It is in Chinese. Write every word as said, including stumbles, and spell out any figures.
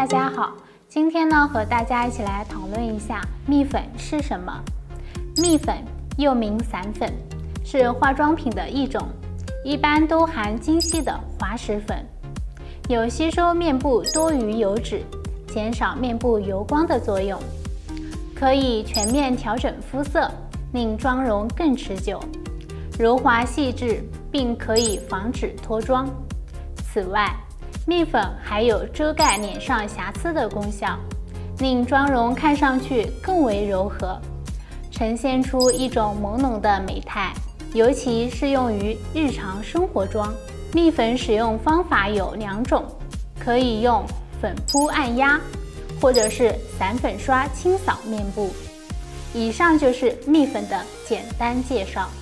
大家好，今天呢和大家一起来讨论一下蜜粉是什么。蜜粉又名散粉，是化妆品的一种，一般都含精细的滑石粉，有吸收面部多余油脂、减少面部油光的作用，可以全面调整肤色，令妆容更持久、柔滑细致，并可以防止脱妆。此外，蜜粉还有遮盖脸上瑕疵的功效，令妆容看上去更为柔和，呈现出一种朦胧的美态，尤其适用于日常生活妆。蜜粉使用方法有两种，可以用粉扑按压，或者是散粉刷清扫面部。以上就是蜜粉的简单介绍。